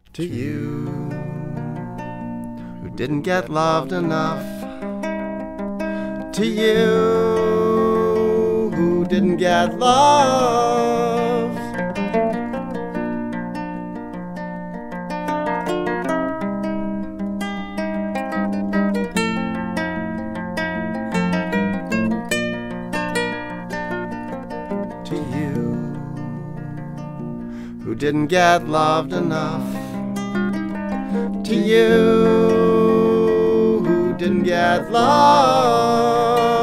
To you who didn't get loved enough. To you who didn't get loved. To you who didn't get loved enough. To you who didn't get loved.